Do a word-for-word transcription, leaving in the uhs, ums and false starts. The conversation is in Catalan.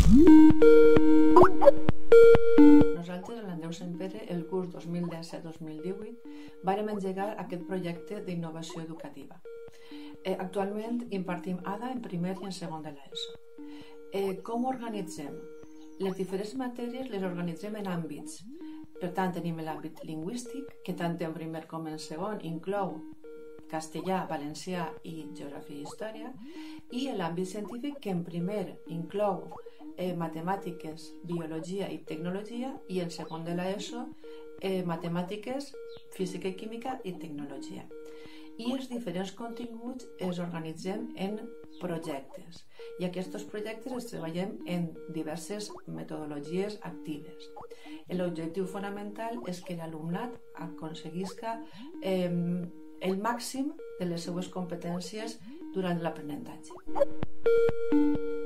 Nosaltres, a l'Andreu Sant Pere, el curs dos mil disset dos mil divuit, vàrem engegar aquest projecte d'innovació educativa. Eh, actualment impartim A D A en primer i en segon de l'ESO. Eh, com organitzem? Les diferents matèries les organitzem en àmbits. Per tant, tenim l'àmbit lingüístic, que tant en primer com en segon inclou castellà, valencià i geografia i història, i l'àmbit científic, que en primer inclou eh, matemàtiques, biologia i tecnologia, i en segon de l'ESO, eh, matemàtiques, física i química i tecnologia. I els diferents continguts els organitzem en projectes, i aquests projectes els treballem en diverses metodologies actives. L'objectiu fonamental és que l'alumnat aconseguisca eh, el màxim de les seues competències durant l'aprenentatge.